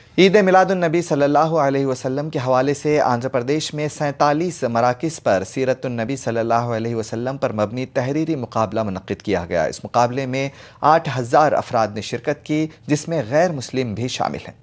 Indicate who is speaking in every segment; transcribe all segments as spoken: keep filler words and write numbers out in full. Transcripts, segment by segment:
Speaker 1: عید میلاد النبی صلی اللہ علیہ وسلم کے حوالے سے آندھرا پردیش میں سینتالیس مراکز پر سیرت النبی صلی اللہ علیہ وسلم پر مبنی تحریری مقابلہ منعقد کیا گیا۔ اس مقابلے میں آٹھ ہزار افراد نے شرکت کی، جس میں غیر مسلم بھی شامل ہیں۔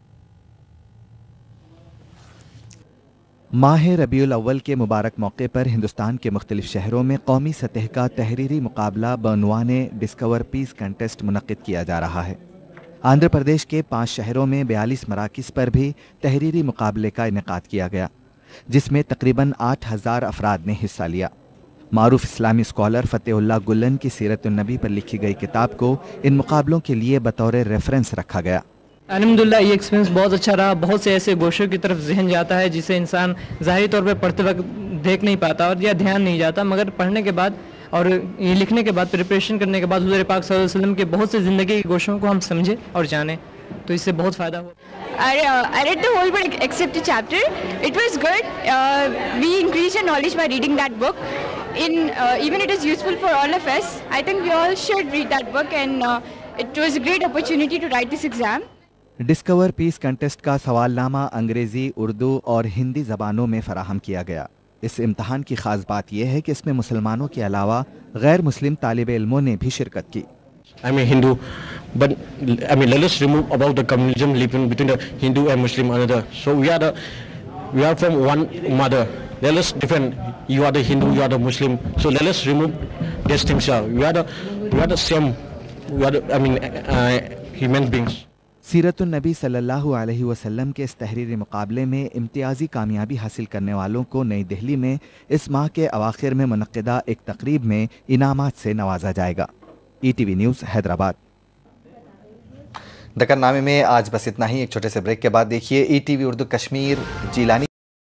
Speaker 1: ماہ ربیع الاول کے مبارک موقع پر ہندوستان کے مختلف شہروں میں قومی سطح کا تحریری مقابلہ بعنوان ڈسکور پیس کنٹیسٹ منعقد کیا جا رہا ہے۔ آندھرا پردیش کے پانچ شہروں میں بیالیس مراکز پر بھی تحریری مقابلے کا انعقاد کیا گیا، جس میں تقریباً آٹھ ہزار افراد نے حصہ لیا۔ معروف اسلامی اسکالر فتح اللہ گلن کی سیرت النبی پر لکھی گئی کتاب کو ان مقابلوں کے لیے بطور ریفرنس رکھا گیا۔
Speaker 2: الحمدللہ یہ ایکسپیرینس بہت اچھا رہا۔ بہت سے ایسے گوشوں کی طرف ذہن جاتا ہے جسے انسان ظاہری طور پہ پڑھتے وقت دیکھ نہیں پاتا اور یا دھیان نہیں جاتا، مگر پڑھنے کے بعد اور یہ لکھنے کے بعد پریپریشن کرنے کے بعد حضور پاک صلی اللہ علیہ وسلم کے بہت سے زندگی کے گوشوں کو ہم سمجھیں اور جانیں، تو اس سے بہت فائدہ ہوا۔
Speaker 3: I, uh, I read the whole book except the chapter. It was good. Uh, we increased our knowledge by reading that book. In uh, even it is useful for all of us. I think we all should read that book, and uh, it was a great opportunity to write this exam.
Speaker 1: Discover peace contest کا سوال نامہ انگریزی، اردو اور ہندی زبانوں میں فراہم کیا گیا۔ اس امتحان کی خاص بات یہ ہے کہ اس میں مسلمانوں کے علاوہ غیر مسلم طالب علموں نے بھی شرکت کی۔
Speaker 4: I'm a Hindu, but I mean, let us remove about the communism living between the Hindu and Muslim another. So we are the, we are from one mother. Let us defend. You are the Hindu, you are the Muslim. So let us remove these things. We are the, we are the same. We are the, I mean, uh, human beings.
Speaker 1: سیرت النبی صلی اللہ علیہ وسلم کے اس تحریری مقابلے میں امتیازی کامیابی حاصل کرنے والوں کو نئی دہلی میں اس ماہ کے اواخر میں منعقدہ ایک تقریب میں انعامات سے نوازا جائے گا۔ E T V news Hyderabad. Deccan نامے میں آج بس اتنا ہی۔ ایک چھوٹے سے بریک کے بعد دیکھیے E T V Urdu Kashmir Jilani